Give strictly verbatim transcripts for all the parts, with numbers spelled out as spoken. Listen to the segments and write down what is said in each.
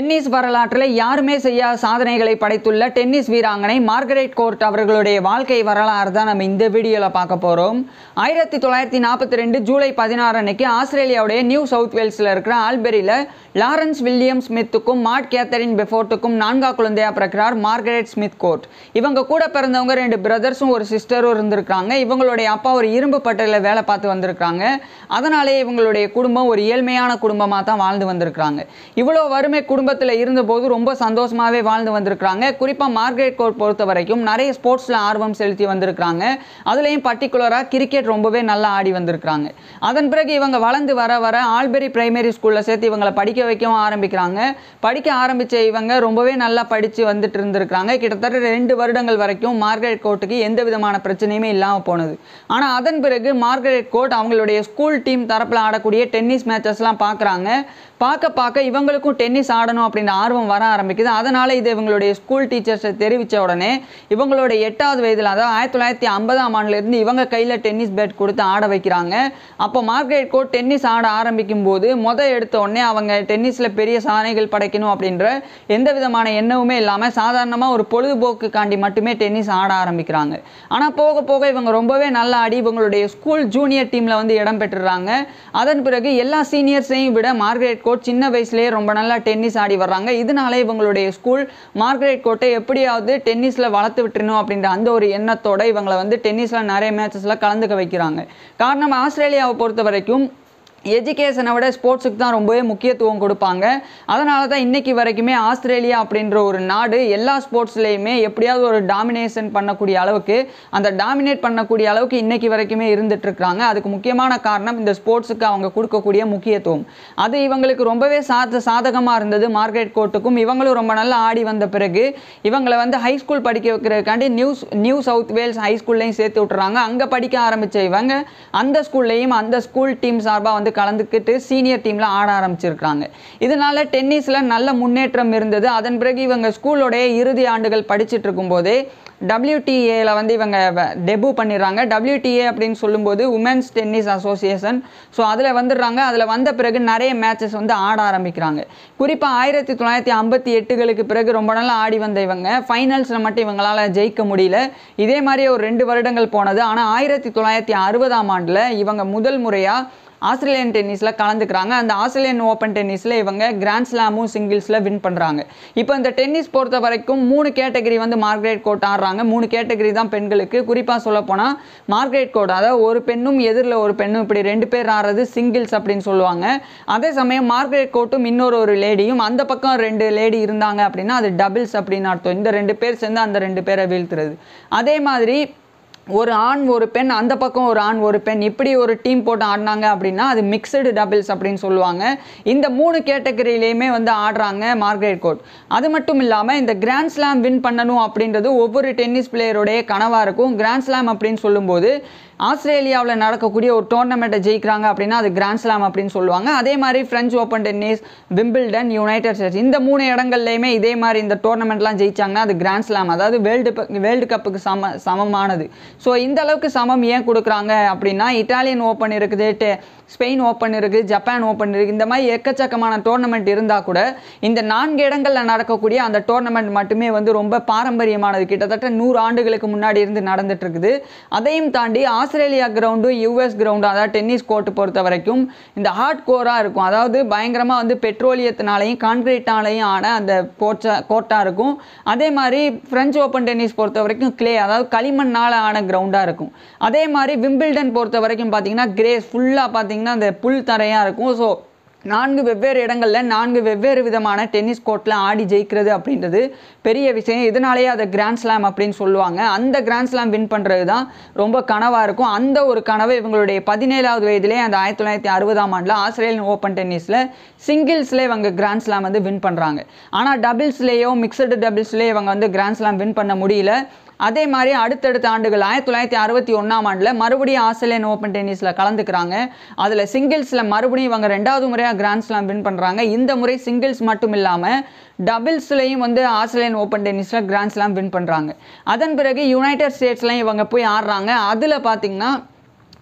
Tennis வரலாற்றில் யாருமே செய்யாத சாதனைகளை படைத்துள்ள டென்னிஸ் வீராங்கனை மார்கரெட் கோர்ட் அவர்களுடைய வாழ்க்கை வரலாறு தான் நம்ம இந்த வீடியோவில் பார்க்க போகிறோம். ஆயிரத்தி தொள்ளாயிரத்தி நாற்பத்தி ரெண்டு ஜூலை பதினாறு அன்னைக்கு ஆஸ்திரேலியாவுடைய நியூ சவுத் வேல்ஸில் இருக்கிற ஆல்பரியில் லாரன்ஸ் வில்லியம் ஸ்மித்துக்கும் மார்ட் கேத்தரின் பெஃபோர்ட்டுக்கும் நான்காம் குழந்தையாக பிறக்கிறார் மார்கரெட் ஸ்மித் கோர்ட். இவங்க கூட பிறந்தவங்க ரெண்டு பிரதர்ஸும் ஒரு சிஸ்டரும் இருந்திருக்காங்க. இவங்களுடைய அப்பா ஒரு இரும்பு பட்டறையில் வேலை பார்த்து வந்திருக்காங்க. அதனாலே இவங்களுடைய குடும்பம் ஒரு ஏழ்மையான குடும்பமாக தான் வாழ்ந்து வந்திருக்காங்க. இவ்வளோ வறுமை குடும்பத்தில் இருந்தபோது ரொம்ப சந்தோஷமாகவே வாழ்ந்து வந்திருக்கிறாங்க. குறிப்பாக மார்கரெட் கோர்ட் பொறுத்த வரைக்கும் நிறைய ஸ்போர்ட்ஸில் ஆர்வம் செலுத்தி வந்திருக்கிறாங்க. அதுலேயும் பர்டிகுலராக கிரிக்கெட் ரொம்பவே நல்லா ஆடி வந்திருக்கிறாங்க. அதன் பிறகு இவங்க வளர்ந்து வர வர ஆல்பரி பிரைமரி ஸ்கூலில் சேர்த்து இவங்களை படிக்க வைக்கவும் ஆரம்பிக்கிறாங்க. படிக்க ஆரம்பித்த இவங்க ரொம்பவே நல்லா படித்து வந்துட்டு இருந்திருக்கிறாங்க. கிட்டத்தட்ட ரெண்டு வருடங்கள் வரைக்கும் மார்கரெட் கோர்ட்டுக்கு எந்த விதமான பிரச்சனையுமே இல்லாமல் போனது. ஆனால் அதன் பிறகு மார்கரெட் கோர்ட் அவங்களுடைய ஸ்கூல் டீம் தரப்பில் ஆடக்கூடிய டென்னிஸ் மேட்சஸ்லாம் பார்க்குறாங்க. பார்க்க பார்க்க இவங்களுக்கும் டென்னிஸ் ஆடணும் அப்படின்ற ஆர்வம் வர ஆரம்பிக்குது. அதனால் இது இவங்களுடைய ஸ்கூல் டீச்சர்ஸை தெரிவித்த உடனே இவங்களுடைய எட்டாவது வயதில், அதாவது ஆயிரத்தி தொள்ளாயிரத்தி ஐம்பதாம் ஆண்டுலேருந்து இவங்க கையில் டென்னிஸ் பேட் கொடுத்து ஆட வைக்கிறாங்க. அப்போ மார்கரெட் கோர்ட் டென்னிஸ் ஆட ஆரம்பிக்கும் போது மொதல் எடுத்த உடனே அவங்க டென்னிஸில் பெரிய சாதனைகள் படைக்கணும் அப்படின்ற எந்த விதமான எண்ணமுமே இல்லாமல் சாதாரணமாக ஒரு பொழுதுபோக்குக்காண்டி மட்டுமே டென்னிஸ் ஆட ஆரம்பிக்கிறாங்க. ஆனால் போக போக இவங்க ரொம்பவே நல்லா ஆடி இவங்களுடைய ஸ்கூல் ஜூனியர் டீமில் வந்து இடம் பெற்றுறாங்க. அதன் பிறகு எல்லா சீனியர்ஸையும் விட மார்கரெட் கோர்ட் சின்ன வயசுலேயே ரொம்ப நல்லா டென்னிஸ் ஆடி வர்றாங்க. இதனால இவங்களுடைய ஸ்கூல் மார்கரெட் கோர்ட்டை எப்படியாவது டென்னிஸில் வளர்த்து விட்டுறணும் அப்படின்ற அந்த ஒரு எண்ணத்தோட இவங்களை வந்து டென்னிஸில் நிறைய மேட்சஸில் கலந்துக்க வைக்கிறாங்க. காரணம், ஆஸ்திரேலியாவை பொறுத்த வரைக்கும் எஜுகேஷனை விட ஸ்போர்ட்ஸுக்கு தான் ரொம்பவே முக்கியத்துவம் கொடுப்பாங்க. அதனால தான் இன்றைக்கி வரைக்குமே ஆஸ்திரேலியா அப்படின்ற ஒரு நாடு எல்லா ஸ்போர்ட்ஸ்லேயுமே எப்படியாவது ஒரு டாமினேஷன் பண்ணக்கூடிய அளவுக்கு, அந்த டாமினேட் பண்ணக்கூடிய அளவுக்கு இன்றைக்கி வரைக்குமே இருந்துகிட்ருக்குறாங்க. அதுக்கு முக்கியமான காரணம் இந்த ஸ்போர்ட்ஸுக்கு அவங்க கொடுக்கக்கூடிய முக்கியத்துவம். அது இவங்களுக்கு ரொம்பவே சாத சாதகமாக இருந்தது மார்கரெட் கோர்ட்டுக்கும். இவங்களும் ரொம்ப நல்லா ஆடி வந்த பிறகு இவங்களை வந்து ஹை ஸ்கூல் படிக்க வைக்கிறதுக்காண்டி news New South Wales high ஸ்கூல்லையும் சேர்த்து விட்டுறாங்க. அங்கே படிக்க ஆரம்பித்த இவங்க அந்த ஸ்கூல்லையும் அந்த ஸ்கூல் டீம் சார்பாக வந்து கலந்துக்கிட்டு சீனியர் டீம்ல ஆட ஆரம்பிச்சிருக்காங்க. இதனால டென்னிஸ்ல நல்ல முன்னேற்றம் இருந்தது. அதன் பிறகு இவங்க ஸ்கூலோடைய இறுதி ஆண்டுகள் படிச்சுட்டு இருக்கும் போதே டபிள்யூடிஏல வந்து இவங்க டெபு பண்ணிடுறாங்க. டபிள்யூடிஏ அப்படின்னு சொல்லும்போது உமன்ஸ் டென்னிஸ் அசோசியேஷன். ஸோ அதில் வந்துடுறாங்க. அதில் வந்த பிறகு நிறைய மேட்சஸ் வந்து ஆட ஆரம்பிக்கிறாங்க. குறிப்பாக ஆயிரத்தி தொள்ளாயிரத்தி ஐம்பத்தி எட்டுகளுக்கு பிறகு ரொம்ப நாள் ஆடி வந்த இவங்க ஃபைனல்ஸில் மட்டும் இவங்களால் ஜெயிக்க முடியல. இதே மாதிரி ஒரு ரெண்டு வருடங்கள் போனது. ஆனால் ஆயிரத்தி தொள்ளாயிரத்தி அறுபதாம் ஆண்டில் இவங்க முதல் முறையாக ஆஸ்திரேலியன் டென்னிஸில் கலந்துக்கிறாங்க. அந்த ஆஸ்திரேலியன் ஓப்பன் டென்னிஸில் இவங்க கிராண்ட் ஸ்லாமும் சிங்கிள்ஸில் வின் பண்ணுறாங்க. இப்போ இந்த டென்னிஸ் பொறுத்த வரைக்கும் மூணு கேட்டகரி வந்து மார்கரெட் கோர்ட் ஆடுறாங்க. மூணு கேட்டகரி தான் பெண்களுக்கு. குறிப்பாக சொல்லப்போனால் மார்கரெட் கோர்ட், அதாவது ஒரு பெண்ணும் எதிரில் ஒரு பெண்ணும் இப்படி ரெண்டு பேர் ஆடுறது சிங்கிள்ஸ் அப்படின்னு சொல்லுவாங்க. அதே சமயம் மார்கரெட் கோர்ட்டும் இன்னொரு ஒரு லேடியும், அந்த பக்கம் ரெண்டு லேடி இருந்தாங்க அப்படின்னா அது டபுள்ஸ் அப்படின்னு அர்த்தம். இந்த ரெண்டு பேர் சேர்ந்து அந்த ரெண்டு பேரை வீழ்த்துறது. அதே மாதிரி ஒரு ஆண் ஒரு பெண், அந்த பக்கம் ஒரு ஆண் ஒரு பெண், இப்படி ஒரு டீம் போட்டு ஆடினாங்க அப்படின்னா அது மிக்சடு டபுள்ஸ் அப்படின்னு சொல்லுவாங்க. இந்த மூணு கேட்டகரியிலையுமே வந்து ஆடுறாங்க மார்கரெட் கோர்ட். அது மட்டும் இல்லாமல் இந்த கிராண்ட் ஸ்லாம் வின் பண்ணணும் அப்படின்றது ஒவ்வொரு டென்னிஸ் பிளேயருடைய கனவாக இருக்கும். கிராண்ட் ஸ்லாம் அப்படின்னு சொல்லும்போது ஆஸ்திரேலியாவில் நடக்கக்கூடிய ஒரு டோர்னமெண்ட்டை ஜெயிக்கிறாங்க அப்படின்னா அது கிராண்ட் ஸ்லாம் அப்படின்னு சொல்லுவாங்க. அதே மாதிரி French Open tennis, Wimbledon, United States, இந்த மூணு இடங்கள்லையுமே இதே மாதிரி இந்த டோர்னமெண்ட்லாம் ஜெயிச்சாங்கன்னா அது கிராண்ட் ஸ்லாம், அதாவது வேர்ல்டு வேர்ல்டு கப்புக்கு சம சமமானது. ஸோ இந்த அளவுக்கு சமம் ஏன் கொடுக்குறாங்க அப்படின்னா இட்டாலியன் ஓப்பன் இருக்குது, ஸ்பெயின் ஓப்பன் இருக்குது, ஜப்பான் ஓப்பன் இருக்குது, இந்த மாதிரி எக்கச்சக்கமான டோர்னமெண்ட் இருந்தால் கூட இந்த நான்கு இடங்களில் நடக்கக்கூடிய அந்த டோர்னமெண்ட் மட்டுமே வந்து ரொம்ப பாரம்பரியமானது. கிட்டத்தட்ட நூறு ஆண்டுகளுக்கு முன்னாடி இருந்து நடந்துட்டு இருக்குது. அதையும் தாண்டி ஆஸ்திரேலியா கிரவுண்டும் யூஎஸ் கிரவுண்டும், அதாவது டென்னிஸ் கோர்ட்டு பொறுத்த வரைக்கும் இந்த ஹார்ட் கோராக இருக்கும். அதாவது பயங்கரமாக வந்து பெட்ரோலியத்தினாலையும் கான்கிரீட்டாலையும் ஆன அந்த கோர்ட்டா கோர்ட்டாக இருக்கும். அதே மாதிரி ஃப்ரெஞ்ச் ஓப்பன் டென்னிஸ் பொறுத்த வரைக்கும் கிளே, அதாவது களிமண்ணால் ஆன கிரவுண்டாக இருக்கும். அதே மாதிரி விம்பிள்டன் பொறுத்த வரைக்கும் பார்த்தீங்கன்னா கிரேஸ் ஃபுல்லாக பார்த்தீங்கன்னா அந்த புல் தரையாக இருக்கும். ஸோ நான்கு வெவ்வேறு இடங்களில் நான்கு வெவ்வேறு விதமான டென்னிஸ் கோர்ட்டில் ஆடி ஜெயிக்கிறது அப்படின்றது பெரிய விஷயம். இதனாலேயே அதை கிராண்ட் ஸ்லாம் அப்படின்னு சொல்லுவாங்க. அந்த கிராண்ட் ஸ்லாம் வின் பண்ணுறது தான் ரொம்ப கனவாக இருக்கும். அந்த ஒரு கனவை இவங்களுடைய பதினேழாவது வயதிலே அந்த ஆயிரத்தி தொள்ளாயிரத்தி அறுபதாம் ஆண்டில் ஆஸ்திரேலியன் ஓப்பன் டென்னிஸில் சிங்கிள்ஸ்லேயே இவங்க கிராண்ட் ஸ்லாம் வந்து வின் பண்ணுறாங்க. ஆனால் டபுள்ஸ்லேயோ மிக்சடு டபுள்ஸ்லேயே இவங்க வந்து கிராண்ட் ஸ்லாம் வின் பண்ண முடியல. அதே மாதிரி அடுத்தடுத்த ஆண்டுகள் ஆயிரத்தி தொள்ளாயிரத்தி அறுபத்தி ஒன்றாம் ஆண்டில் மறுபடியும் ஆஸ்திரேலியன் ஓப்பன் டென்னிஸில் கலந்துக்கிறாங்க. அதில் சிங்கிள்ஸில் மறுபடியும் இவங்க ரெண்டாவது முறையாக கிராண்ட் ஸ்லாம் வின் பண்ணுறாங்க. இந்த முறை சிங்கிள்ஸ் மட்டும் இல்லாமல் டபுள்ஸ்லையும் வந்து ஆஸ்திரேலியன் ஓப்பன் டென்னிஸில் கிராண்ட் ஸ்லாம் வின் பண்ணுறாங்க. அதன் பிறகு யுனைடெட் ஸ்டேட்ஸ்லையும் இவங்க போய் ஆடுறாங்க. அதில் பார்த்திங்கன்னா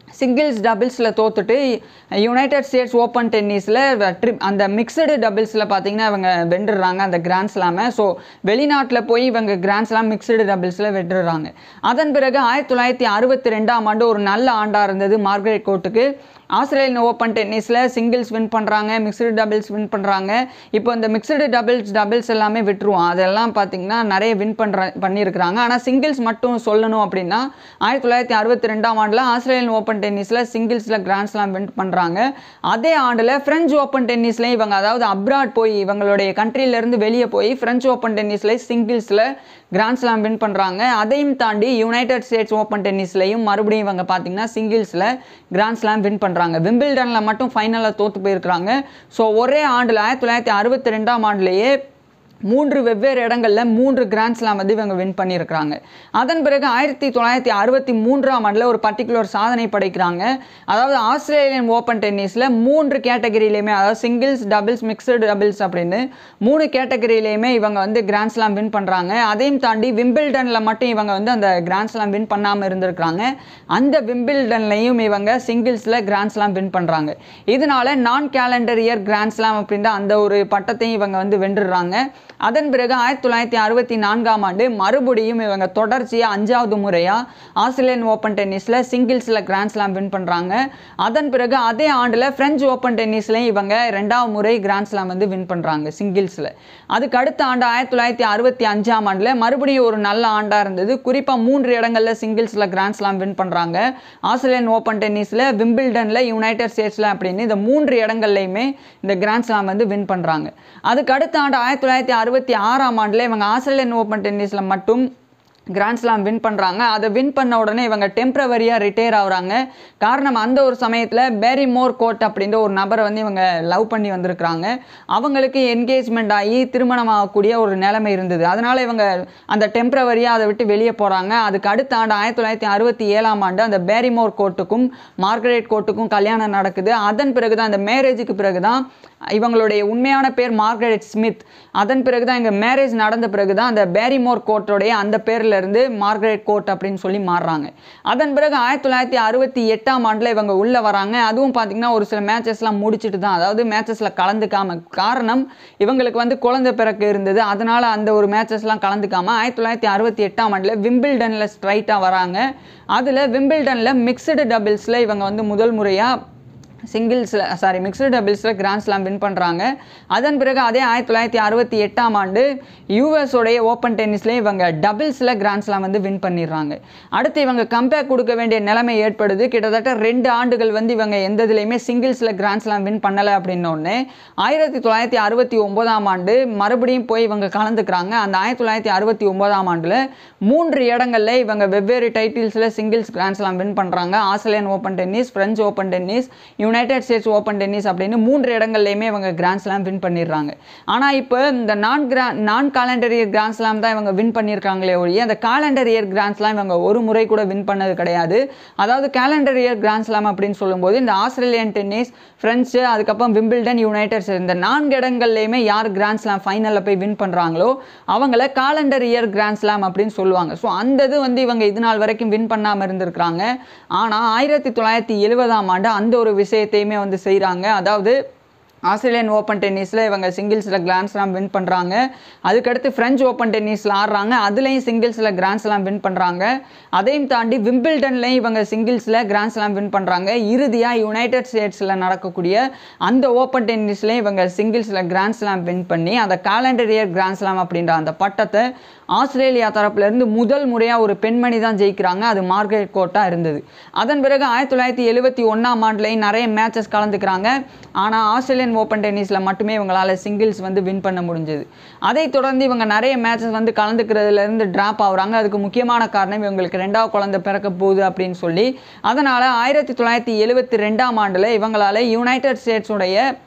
சிங்கிள்ஸ் டபுள்ஸில் தோத்துட்டு யுனைடெட் ஸ்டேட்ஸ் ஓப்பன் டென்னிஸில் ட்ரிப் அந்த மிக்சடு டபுள்ஸில் பார்த்தீங்கன்னா இவங்க வென்றுறாங்க அந்த கிராண்ட் ஸ்லாமை. ஸோ வெளிநாட்டில் போய் இவங்க கிராண்ட் ஸ்லாம் மிக்சடு டபுள்ஸில் வென்றுறாங்க. அதன் பிறகு ஆயிரத்தி தொள்ளாயிரத்தி அறுபத்தி ரெண்டாம் ஆண்டு ஒரு நல்ல ஆண்டாக இருந்தது மார்கரெட் கோர்ட்டுக்கு. ஆஸ்திரேலியன் ஓப்பன் டென்னிஸில் சிங்கிள்ஸ் வின் பண்ணுறாங்க, மிக்சடு டபுள்ஸ் வின் பண்ணுறாங்க. இப்போ இந்த மிக்சடு டபுள்ஸ் டபுள்ஸ் எல்லாமே விட்டுருவோம், அதெல்லாம் பார்த்தீங்கன்னா நிறைய வின் பண்ணுற பண்ணியிருக்கிறாங்க. ஆனால் சிங்கிள்ஸ் மட்டும் சொல்லணும் அப்படின்னா ஆயிரத்தி தொள்ளாயிரத்தி அறுபத்தி ரெண்டாம் ஆண்டில் ஆஸ்திரேலியன் ஓப்பன் டென்னிஸில் சிங்கிள்ஸில் கிராண்ட் ஸ்லாம் வின் பண்ணுறாங்க. அதே ஆண்டில் ஃப்ரெஞ்ச் ஓப்பன் டென்னிஸ்லேயும் இவங்க அதாவது அப்ராட் போய் இவங்களுடைய கண்ட்ரியிலேருந்து வெளியே போய் ஃப்ரெஞ்ச் ஓப்பன் டென்னிஸில் சிங்கிள்ஸில் கிராண்ட் ஸ்லாம் வின் பண்ணுறாங்க. அதையும் தாண்டி யுனைடெட் ஸ்டேட்ஸ் ஓப்பன் டென்னிஸ்லையும் மறுபடியும் இவங்க பார்த்தீங்கன்னா சிங்கிள்ஸில் கிராண்ட் ஸ்லாம் வின் பண்ணுறாங்க. விம்பிள்டனில் மட்டும் ஃபைனலில் தோற்று போயிருக்கிறாங்க. ஸோ ஒரே ஆண்டில் ஆயிரத்தி தொள்ளாயிரத்தி அறுபத்தி ரெண்டாம் ஆண்டுலேயே மூன்று வெவ்வேறு இடங்களில் மூன்று கிராண்ட் ஸ்லாம் வந்து இவங்க வின் பண்ணியிருக்கிறாங்க. அதன் பிறகு ஆயிரத்தி தொள்ளாயிரத்தி அறுபத்தி மூன்றாம் ஆண்டில் ஒரு பர்டிகுலர் சாதனை படைக்கிறாங்க. அதாவது ஆஸ்திரேலியன் ஓப்பன் டென்னிஸில் மூன்று கேட்டகரியிலையுமே, அதாவது சிங்கிள்ஸ், டபுள்ஸ், மிக்சடு டபுள்ஸ் அப்படின்னு மூணு கேட்டகரியிலையுமே இவங்க வந்து கிராண்ட் ஸ்லாம் வின் பண்ணுறாங்க. அதையும் தாண்டி விம்பிள்டனில் மட்டும் இவங்க வந்து அந்த கிராண்ட் ஸ்லாம் வின் பண்ணாமல் இருந்திருக்கிறாங்க. அந்த விம்பிள்டன்லையும் இவங்க சிங்கிள்ஸில் கிராண்ட் ஸ்லாம் வின் பண்ணுறாங்க. இதனால நான் கேலண்டர் இயர் கிராண்ட் ஸ்லாம் அப்படின்ற அந்த ஒரு பட்டத்தையும் இவங்க வந்து வென்றுறாங்க. அதன் பிறகு ஆயிரத்தி தொள்ளாயிரத்தி அறுபத்தி நான்காம் ஆண்டு மறுபடியும் இவங்க தொடர்ச்சியாக அஞ்சாவது முறையாக ஆஸ்திரேலியன் ஓப்பன் டென்னிஸில் சிங்கிள்ஸில் கிராண்ட் ஸ்லாம் வின் பண்ணுறாங்க. அதன் பிறகு அதே ஆண்டில் ஃப்ரெஞ்ச் ஓப்பன் டென்னிஸ்லையும் இவங்க ரெண்டாவது முறை கிராண்ட் ஸ்லாம் வந்து வின் பண்ணுறாங்க சிங்கிள்ஸில். அதுக்கு அடுத்த ஆண்டு ஆயிரத்தி தொள்ளாயிரத்தி அறுபத்தி அஞ்சாம் ஆண்டில் மறுபடியும் ஒரு நல்ல ஆண்டாக இருந்தது. குறிப்பாக மூன்று இடங்களில் சிங்கிள்ஸில் கிராண்ட் ஸ்லாம் வின் பண்ணுறாங்க. ஆஸ்திரேலியன் ஓப்பன் டென்னிஸில், விம்பிள்டனில், யுனைடெட் ஸ்டேட்ஸில் அப்படின்னு இந்த மூன்று இடங்கள்லையுமே இந்த கிராண்ட் ஸ்லாம் வந்து வின் பண்ணுறாங்க. அதுக்கு அடுத்த ஆண்டு ஆயிரத்தி தொள்ளாயிரத்தி அறுபத்தி ஆறாம் ஆண்டில் இவங்க ஆஸ்திரேலியன் ஓப்பன் டென்னிஸில் மட்டும் கிராண்ட் ஸ்லாம் வின் பண்ணுறாங்க. அதை வின் பண்ண உடனே இவங்க டெம்பரவரியாக ரிட்டையர் ஆகுறாங்க. காரணம், அந்த ஒரு சமயத்தில் பேரிமோர் கோர்ட் அப்படின்ற ஒரு நபரை வந்து இவங்க லவ் பண்ணி வந்திருக்கிறாங்க. அவங்களுக்கு என்கேஜ்மெண்ட் ஆகி திருமணம் ஆகக்கூடிய ஒரு நிலைமை இருந்தது. அதனால் இவங்க அந்த டெம்பரவரியாக அதை விட்டு வெளியே போகிறாங்க. அதுக்கு அடுத்த ஆண்டு ஆயிரத்தி தொள்ளாயிரத்தி அறுபத்தி ஏழாம் ஆண்டு அந்த பேரிமோர் கோர்ட்டுக்கும் மார்கரெட் கோர்ட்டுக்கும் கல்யாணம் நடக்குது. அதன் பிறகு தான், அந்த மேரேஜுக்கு பிறகு தான் இவங்களுடைய உண்மையான பேர் மார்கரெட் ஸ்மித். அதன் பிறகு தான் இங்கே மேரேஜ் நடந்த பிறகு தான் அந்த பேரிமோர் கோர்ட்டோடைய அந்த பேரில் இருந்து மார்கரெட் கோர்ட் அப்படின்னு சொல்லி மாறுறாங்க. அதன் பிறகு ஆயிரத்தி தொள்ளாயிரத்தி அறுபத்தி எட்டாம் ஆண்டில் இவங்க உள்ளே வராங்க. அதுவும் பார்த்தீங்கன்னா ஒரு சில மேட்சஸ்லாம் முடிச்சுட்டு தான், அதாவது மேட்சஸில் கலந்துக்காம, காரணம் இவங்களுக்கு வந்து குழந்தை பிறகு இருந்தது, அதனால் அந்த ஒரு மேட்சஸ்லாம் கலந்துக்காமல் ஆயிரத்தி தொள்ளாயிரத்தி அறுபத்தி எட்டாம் ஆண்டில் விம்பிள்டனில் ஸ்ட்ரைட்டாக வராங்க. அதில் விம்பிள்டனில் மிக்சடு டபுள்ஸில் இவங்க வந்து முதல் முறையாக சிங்கிள்ஸில் சாரி மிக்சடு டபுள்ஸில் கிராண்ட் ஸ்லாம் வின் பண்ணுறாங்க. அதன் பிறகு அதே ஆயிரத்தி தொள்ளாயிரத்தி அறுபத்தி எட்டாம் ஆண்டு யூஎஸோடைய ஓப்பன் டென்னிஸ்லேயே இவங்க டபுள்ஸில் கிராண்ட் ஸ்லாம் வந்து வின் பண்ணிடுறாங்க. அடுத்து இவங்க கம்பேக் கொடுக்க வேண்டிய நிலைமை ஏற்படுது. கிட்டத்தட்ட ரெண்டு ஆண்டுகள் வந்து இவங்க எந்த இதுலையுமே சிங்கிள்ஸில் கிராண்ட் ஸ்லாம் வின் பண்ணலை அப்படின்னோடனே ஆயிரத்தி தொள்ளாயிரத்தி அறுபத்தி ஒம்போதாம் ஆண்டு மறுபடியும் போய் இவங்க கலந்துக்கிறாங்க. அந்த ஆயிரத்தி தொள்ளாயிரத்தி அறுபத்தி ஒம்போதாம் ஆண்டில் மூன்று இடங்களில் இவங்க வெவ்வேறு டைட்டில்ஸில் சிங்கிள்ஸ் கிராண்ட் ஸ்லாம் வின் பண்ணுறாங்க. Australian Open tennis, French Open tennis, United States Open tennis அப்படின்னு மூன்று இடங்கள்லையுமே இவங்க கிராண்ட் ஸ்லாம் வின் பண்ணிடுறாங்க. ஆனால் இப்போ இந்த நான் கிரா நான் காலண்டர் இயர் கிராண்ட் ஸ்லாம் தான் இவங்க வின் பண்ணியிருக்காங்களே ஒழிய அந்த காலண்டர் இயர் கிராண்ட் ஸ்லாம் இவங்க ஒரு முறை கூட வின் பண்ணது கிடையாது. அதாவது காலண்டர் இயர் கிராண்ட் ஸ்லாம் அப்படின்னு சொல்லும்போது இந்த ஆஸ்திரேலியன் டென்னிஸ், ஃப்ரெஞ்சு, அதுக்கப்புறம் விம்பிள்டன், யுனைடெட் ஸ்டேட்ஸ் இந்த நான்கு இடங்கள்லையுமே யார் கிராண்ட் ஸ்லாம் ஃபைனலில் போய் வின் பண்ணுறாங்களோ அவங்கள காலண்டர் இயர் கிராண்ட் ஸ்லாம் அப்படின்னு சொல்லுவாங்க. ஸோ அந்த இது வந்து இவங்க இது நாள் வரைக்கும் வின் பண்ணாமல் இருந்திருக்கிறாங்க. ஆனால் ஆயிரத்தி தொள்ளாயிரத்தி எழுபதாம் ஆண்டு அந்த ஒரு விஷயத்தையுமே வந்து செய்கிறாங்க. அதாவது ஆஸ்திரேலியன் ஓப்பன் டென்னிஸில் இவங்க சிங்கிள்ஸில் கிராண்ட் ஸ்லாம் வின் பண்ணுறாங்க. அதுக்கடுத்து ஃப்ரெஞ்ச் ஓப்பன் டென்னிஸில் ஆடுறாங்க, அதுலேயும் சிங்கிள்ஸில் கிராண்ட் ஸ்லாம் வின் பண்ணுறாங்க. அதையும் தாண்டி விம்பிள்டன்லேயும் இவங்க சிங்கிள்ஸில் கிராண்ட் ஸ்லாம் வின் பண்ணுறாங்க. இறுதியாக யுனைடெட் ஸ்டேட்ஸில் நடக்கக்கூடிய அந்த ஓப்பன் டென்னிஸ்லேயும் இவங்க சிங்கிள்ஸில் கிராண்ட் ஸ்லாம் வின் பண்ணி அந்த காலண்டர் இயர் கிராண்ட் ஸ்லாம் அப்படின்ற அந்த பட்டத்தை ஆஸ்திரேலியா தரப்புலேருந்து முதல் முறையாக ஒரு பெண்மணி தான் ஜெயிக்கிறாங்க. அது மார்கரெட் கோர்ட்டாக இருந்தது. அதன் பிறகு ஆயிரத்தி தொள்ளாயிரத்தி எழுபத்தி ஒன்றாம் ஆண்டுலேயும் நிறைய மேட்சஸ் கலந்துக்கிறாங்க. ஆனால் ஆஸ்திரேலியன் ஓப்பன் டென்னிஸில் மட்டுமே இவங்களால் சிங்கிள்ஸ் வந்து வின் பண்ண முடிஞ்சது. அதை தொடர்ந்து இவங்க நிறைய மேட்சஸ் வந்து கலந்துக்கிறதுலேருந்து ட்ராப் ஆகுறாங்க. அதுக்கு முக்கியமான காரணம் இவங்களுக்கு ரெண்டாவது குழந்தை பிறக்க போகுது அப்படின்னு சொல்லி. அதனால் ஆயிரத்தி தொள்ளாயிரத்தி எழுபத்தி ரெண்டாம் ஆண்டில் இவங்களால் யுனைடெட் ஸ்டேட்ஸுடைய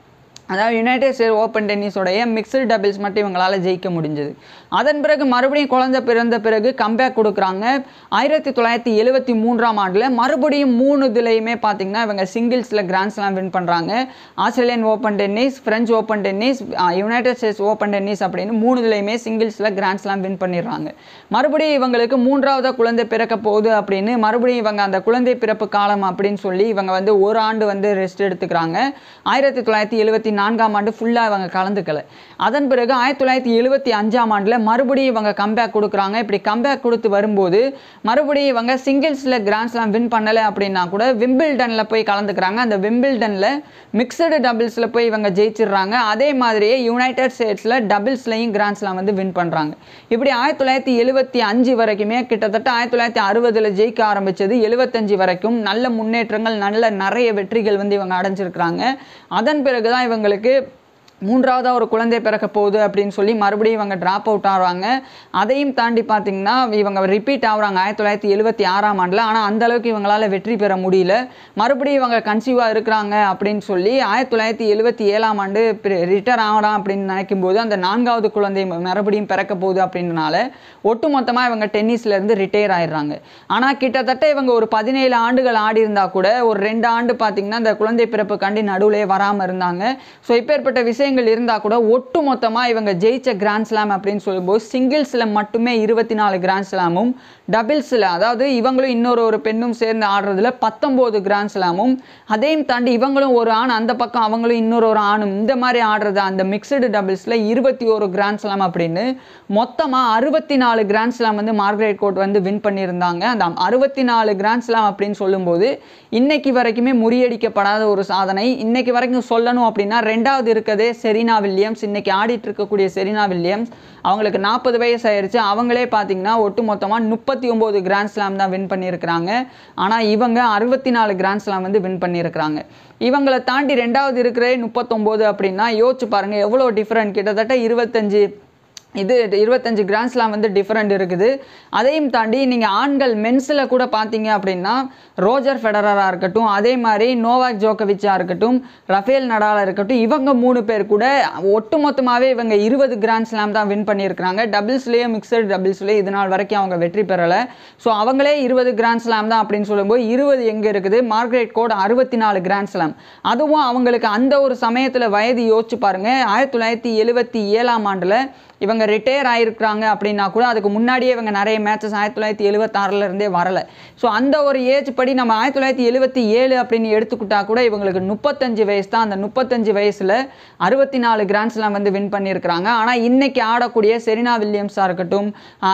அதாவது யுனைடெட் ஸ்டேட்ஸ் ஓப்பன் டென்னிஸோடைய மிக்சடு டபுள்ஸ் மட்டும் இவங்களால் ஜெயிக்க முடிஞ்சது. அதன் பிறகு மறுபடியும் குழந்தை பிறந்த பிறகு கம்பேக் கொடுக்குறாங்க. ஆயிரத்தி தொள்ளாயிரத்தி எழுபத்தி மூன்றாம் ஆண்டில் மறுபடியும் மூணு இதுலையுமே பார்த்தீங்கன்னா இவங்க சிங்கிள்ஸில் கிராண்ட் ஸ்லாம் வின் பண்ணுறாங்க. Australian Open tennis, French Open tennis, United States Open tennis அப்படின்னு மூணு இதுலையுமே சிங்கிள்ஸில் கிராண்ட் ஸ்லாம் வின் பண்ணிடுறாங்க. மறுபடியும் இவங்களுக்கு மூன்றாவது குழந்தை பிறக்க போகுது அப்படின்னு மறுபடியும் இவங்க அந்த குழந்தை பிறப்பு காலம் அப்படின்னு சொல்லி இவங்க வந்து ஒரு ஆண்டு வந்து ரெஸ்ட் எடுத்துக்கிறாங்க. ஆயிரத்தி தொள்ளாயிரத்தி எழுபத்தி நான்காம் ஆண்டு ஃபுல்லாக இவங்க கலந்துக்கல. அதன் பிறகு ஆயிரத்தி தொள்ளாயிரத்தி எழுபத்தி அஞ்சாம் ஆண்டில் மறுபடியும் இவங்க கம்பேக் கொடுக்குறாங்க. இப்படி கம்பேக் கொடுத்து வரும்போது மறுபடியும் இவங்க சிங்கிள்ஸில் கிராண்ட் ஸ்லாம் வின் பண்ணலை அப்படின்னா கூட விம்பிள்டனில் போய் கலந்துக்கிறாங்க. அந்த விம்பிள்டனில் மிக்சடு டபுள்ஸில் போய் இவங்க ஜெயிச்சிடுறாங்க. அதே மாதிரியே யுனைடெட் ஸ்டேட்ஸில் டபுள்ஸ்லையும் கிராண்ட் ஸ்லாம் வந்து வின் பண்ணுறாங்க. இப்படி ஆயிரத்தி தொள்ளாயிரத்தி எழுபத்தி அஞ்சு வரைக்குமே கிட்டத்தட்ட ஆயிரத்தி தொள்ளாயிரத்தி அறுபதில் ஜெயிக்க ஆரம்பித்தது எழுபத்தஞ்சு வரைக்கும் நல்ல முன்னேற்றங்கள், நல்ல நிறைய வெற்றிகள் வந்து இவங்க அடைஞ்சிருக்கிறாங்க. அதன் பிறகு தான் இவங்களுக்கு மூன்றாவதாக ஒரு குழந்தை பிறக்க போகுது அப்படின்னு சொல்லி மறுபடியும் இவங்க ட்ராப் அவுட் ஆகிறாங்க. அதையும் தாண்டி பார்த்தீங்கன்னா இவங்க ரிப்பீட் ஆகுறாங்க ஆயிரத்தி தொள்ளாயிரத்தி எழுபத்தி ஆறாம் ஆண்டில். ஆனால் அந்தளவுக்கு இவங்களால் வெற்றி பெற முடியல. மறுபடியும் இவங்க கன்சீவாக இருக்கிறாங்க அப்படின்னு சொல்லி ஆயிரத்தி தொள்ளாயிரத்தி எழுபத்தி ஏழாம் ஆண்டு ரிட்டர் ஆகலாம் அப்படின்னு நினைக்கும் போது அந்த நான்காவது குழந்தை மறுபடியும் பிறக்க போகுது அப்படின்றனால ஒட்டுமொத்தமாக இவங்க டென்னிஸ்லேருந்து ரிட்டையர் ஆயிடுறாங்க. ஆனால் கிட்டத்தட்ட இவங்க ஒரு பதினேழு ஆண்டுகள் ஆடி இருந்தால் கூட ஒரு ரெண்டு ஆண்டு பார்த்தீங்கன்னா இந்த குழந்தை பிறப்புக்காண்டி நடுவிலே வராமல் இருந்தாங்க. ஸோ இப்பேற்பட்ட விஷயம் இருந்தா கூட ஒட்டு மொத்தமா இவங்க ஜெயிச்ச கிராண்ட் ஸ்லாம் அப்படின்னு சொல்லும்போது சிங்கிள்ஸ்ல மட்டுமே இருபத்தி நாலு கிராண்ட் ஸ்லாமும், டபுள்ஸ்ல அதாவது இவங்களும் இன்னொரு ஒரு பெண்ணும் சேர்ந்து ஆடுறதுல பத்தொன்பது கிராண்ட் ஸ்லாமும், அதையும் தாண்டி இவங்களும் ஒரு ஆண் அந்த பக்கம் அவங்களும் இன்னொரு ஒரு ஆணும் இந்த மாதிரி ஆடுறது அந்த மிக்சடு டபுள்ஸ்ல இருபத்தி ஒரு கிராண்ட் ஸ்லாம் அப்படின்னு மொத்தமா அறுபத்தி நாலு கிராண்ட் ஸ்லாம் வந்து மார்கரெட் கோர்ட் வந்து வின் பண்ணியிருந்தாங்க. அந்த அறுபத்தி நாலு கிராண்ட் ஸ்லாம் அப்படின்னு சொல்லும்போது இன்னைக்கு வரைக்குமே முறியடிக்கப்படாத ஒரு சாதனை. இன்னைக்கு வரைக்கும் சொல்லணும் அப்படின்னா ரெண்டாவது இருக்கதே செரீனா வில்லியம்ஸ். இன்னைக்கு ஆடிட்டு இருக்கக்கூடிய செரீனா வில்லியம்ஸ் அவங்களுக்கு நாற்பது வயசு ஆயிடுச்சு. அவங்களே பார்த்தீங்கன்னா ஒட்டு மொத்தமாக முப்பத்தி ஒன்பது கிராண்ட் ஸ்லாம் தான் வின் பண்ணியிருக்கிறாங்க. ஆனால் இவங்க அறுபத்தி நாலு கிராண்ட் ஸ்லாம் வந்து வின் பண்ணியிருக்கிறாங்க. இவங்களை தாண்டி ரெண்டாவது இருக்கிறதே முப்பத்தொம்போது அப்படின்னா யோசிச்சு பாருங்க எவ்வளோ டிஃப்ரெண்ட். கிட்டத்தட்ட இருபத்தஞ்சு இது இருபத்தஞ்சு கிராண்ட் ஸ்லாம் வந்து டிஃப்ரெண்ட் இருக்குது. அதையும் தாண்டி நீங்கள் ஆண்கள் மென்ஸில் கூட பார்த்தீங்க அப்படின்னா ரோஜர் ஃபெடரராக இருக்கட்டும், அதே மாதிரி நோவாக் ஜோக்கோவிச்சாக இருக்கட்டும், ரஃபேல் நடாலாக இருக்கட்டும், இவங்க மூணு பேர் கூட ஒட்டுமொத்தமாகவே இவங்க இருபது கிராண்ட் ஸ்லாம் தான் வின் பண்ணியிருக்கிறாங்க. டபுள்ஸ்லேயே மிக்சடு டபுள்ஸ்லேயே இது நாள் வரைக்கும் அவங்க வெற்றி பெறலை. ஸோ அவங்களே இருபது கிராண்ட் ஸ்லாம் தான் அப்படின்னு சொல்லும்போது இருபது எங்கே இருக்குது? மார்கரெட் கோர்ட் அறுபத்தி நாலு கிராண்ட் ஸ்லாம். அதுவும் அவங்களுக்கு அந்த ஒரு சமயத்தில் வயது யோசிச்சு பாருங்கள். ஆயிரத்தி தொள்ளாயிரத்தி எழுபத்தி ஏழாம் ஆண்டில் இவங்க ரிட்டையர் ஆகிருக்கிறாங்க அப்படின்னா கூட அதுக்கு முன்னாடியே இவங்க நிறைய மேட்சஸ் ஆயிரத்தி தொள்ளாயிரத்தி எழுபத்தாறுல இருந்தே வரல. ஸோ அந்த ஒரு ஏஜ் படி நம்ம ஆயிரத்தி தொள்ளாயிரத்தி எழுபத்தி ஏழு அப்படின்னு எடுத்துக்கிட்டா கூட இவங்களுக்கு முப்பத்தஞ்சு வயசு தான். அந்த முப்பத்தஞ்சு வயசுல அறுபத்தி நாலு கிராண்ட் ஸ்லாம் வந்து வின் பண்ணியிருக்கிறாங்க. ஆனால் இன்னைக்கு ஆடக்கூடிய செரீனா வில்லியம்ஸாக இருக்கட்டும்,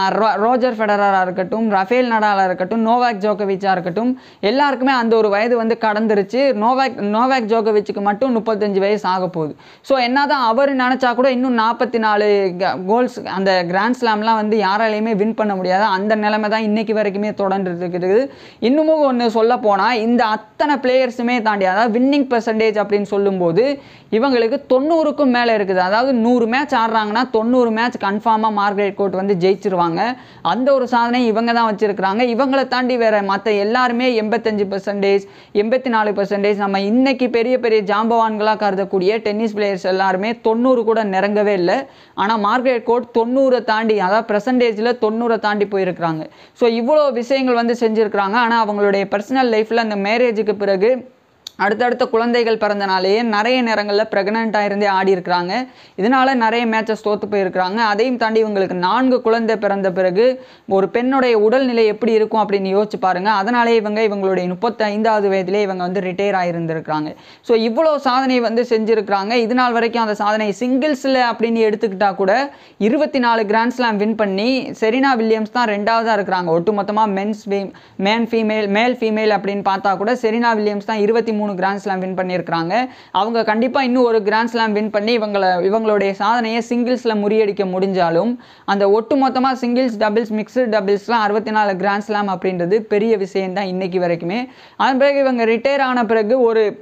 ரோஜர் ஃபெடரராக இருக்கட்டும், ரஃபேல் நடாலாக இருக்கட்டும், நோவாக் ஜோக்கோவிச்சாக இருக்கட்டும், எல்லாருக்குமே அந்த ஒரு வயது வந்து கடந்துருச்சு. நோவாக் நோவாக் ஜோக்கோவிச்சுக்கு மட்டும் முப்பத்தஞ்சு வயசு ஆக போகுது. ஸோ என்னதான் அவர் நினச்சா கூட இன்னும் நாற்பத்தி நாலு கோல்ஸ் அந்த கிராண்ட் ஸ்லாம்லாம் வந்து யாராலையுமே வின் பண்ண முடியாது. அந்த நிலைமை தான் இன்னைக்கு வரைக்குமே தொடர்ந்து இருக்குது. இன்னமும் ஒன்று சொல்ல போனால் இந்த அத்தனை பிளேயர்ஸுமே தாண்டி அதாவது வின்னிங் பெர்சன்டேஜ் அப்படின்னு சொல்லும்போது இவங்களுக்கு தொண்ணூறுக்கும் மேலே இருக்குது. அதாவது நூறு மேட்ச் ஆடுறாங்கன்னா தொண்ணூறு மேட்ச் கன்ஃபார்மாக மார்கரெட் கோர்ட் வந்து ஜெயிச்சிருவாங்க. அந்த ஒரு சாதனை இவங்க தான் வச்சிருக்கிறாங்க. இவங்களை தாண்டி வேற மற்ற எல்லாருமே எண்பத்தஞ்சு பெர்சன்டேஜ் எண்பத்தி நாலு பெர்சன்டேஜ் நம்ம இன்னைக்கு பெரிய பெரிய ஜாம்பவான்களாக கருதக்கூடிய டென்னிஸ் பிளேயர்ஸ் எல்லாருமே தொண்ணூறு கூட நெருங்கவே இல்லை. ஆனால் மார்கரெட் கோர்ட் தொண்ணூறை தாண்டி அதாவது பெர்சன்டேஜில் தொண்ணூறை தாண்டி போயிருக்கிறாங்க. ஸோ இவ்வளோ விஷயங்கள் வந்து செஞ்சுருக்கிறாங்க. ஆனால் அவங்களுடைய பர்சனல் லைஃப்பில் அந்த மேரேஜுக்கு பிறகு அடுத்தடுத்த குழந்தைகள் பிறந்தனாலேயே நிறைய நேரங்களில் ப்ரெக்னெண்ட்டாக இருந்தே ஆடி இருக்கிறாங்க. இதனால் நிறைய மேட்சஸ் தோற்று போயிருக்கிறாங்க. அதையும் தாண்டி இவங்களுக்கு நான்கு குழந்தை பிறந்த பிறகு ஒரு பெண்ணுடைய உடல்நிலை எப்படி இருக்கும் அப்படின்னு யோசிச்சு பாருங்கள். அதனாலே இவங்க இவங்களுடைய முப்பத்தி ஐந்தாவது வயதிலே இவங்க வந்து ரிட்டையர் ஆகியிருந்திருக்கிறாங்க. ஸோ இவ்வளோ சாதனை வந்து செஞ்சுருக்கிறாங்க. இது நாள் வரைக்கும் அந்த சாதனை சிங்கிள்ஸில் அப்படின்னு எடுத்துக்கிட்டால் கூட இருபத்தி நாலு கிராண்ட் ஸ்லாம் வின் பண்ணி செரீனா வில்லியம்ஸ் தான் ரெண்டாவதாக இருக்கிறாங்க. ஒட்டுமொத்தமாக men's man female male female அப்படின்னு பார்த்தா கூட செரீனா வில்லியம்ஸ் தான் இருபத்தி மூணு கிராண்ட் ஸ்லாம் வின் பண்ணியிருக்கிறாங்க. அவங்க கண்டிப்பாக இன்னும் ஒரு கிராண்ட் ஸ்லாம் வின் பண்ணி இவங்களை இவங்களுடைய சாதனையை சிங்கிள்ஸில் முறியடிக்க முடிஞ்சாலும் அந்த ஒட்டுமொத்தமாக சிங்கிள்ஸ் டபுள்ஸ் மிக்சடு டபுள்ஸ்லாம் அறுபத்தி நாலு கிராண்ட் ஸ்லாம் அப்படின்றது பெரிய விஷயம் தான் இன்னைக்கு வரைக்குமே. அதன் பிறகு இவங்க ரிட்டையர் ஆன பிறகு ஒரு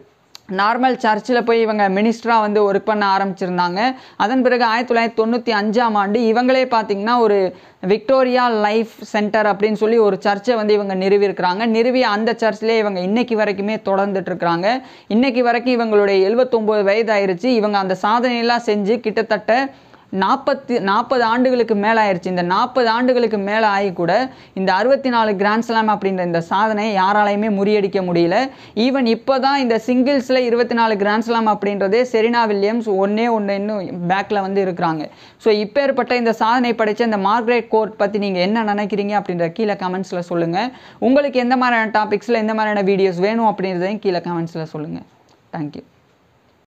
நார்மல் சர்ச்சில் போய் இவங்க மினிஸ்டராக வந்து ஒர்க் பண்ண ஆரம்பிச்சிருந்தாங்க. அதன் பிறகு ஆயிரத்தி தொள்ளாயிரத்தி தொண்ணூற்றி அஞ்சாம் ஆண்டு இவங்களே பார்த்திங்கன்னா ஒரு விக்டோரியா லைஃப் சென்டர் அப்படின்னு சொல்லி ஒரு சர்ச்சை வந்து இவங்க நிறுவியிருக்கிறாங்க. நிறுவி அந்த சர்ச்சிலே இவங்க இன்னைக்கு வரைக்குமே தொடர்ந்துட்டு இருக்கிறாங்க. இன்னைக்கு வரைக்கும் இவங்களுடைய எழுபத்தொம்போது வயது ஆயிடுச்சு. இவங்க அந்த சாதனையெல்லாம் செஞ்சு கிட்டத்தட்ட நாற்பத்தி நாற்பது ஆண்டுகளுக்கு மேலே ஆயிடுச்சு. இந்த நாற்பது ஆண்டுகளுக்கு மேலே ஆகி கூட இந்த அறுபத்தி நாலு கிராண்ட் ஸ்லாம் அப்படின்ற இந்த சாதனை யாராலையுமே முறியடிக்க முடியல. ஈவன் இப்போ தான் இந்த சிங்கிள்ஸில் இருபத்தி நாலு கிராண்ட் ஸ்லாம் அப்படின்றதே செரீனா வில்லியம்ஸ் ஒன்றே ஒன்று இன்னும் பேக்கில் வந்து இருக்கிறாங்க. ஸோ இப்போ ஏற்பட்ட இந்த சாதனை படைத்த இந்த மார்கரெட் கோர்ட் பற்றி நீங்கள் என்ன நினைக்கிறீங்க அப்படின்ற கீழே கமெண்ட்ஸில் சொல்லுங்கள். உங்களுக்கு எந்த மாதிரியான டாபிக்ஸில் எந்த மாதிரியான வீடியோஸ் வேணும் அப்படின்றதையும் கீழே கமெண்ட்ஸில் சொல்லுங்கள். தேங்க்யூ.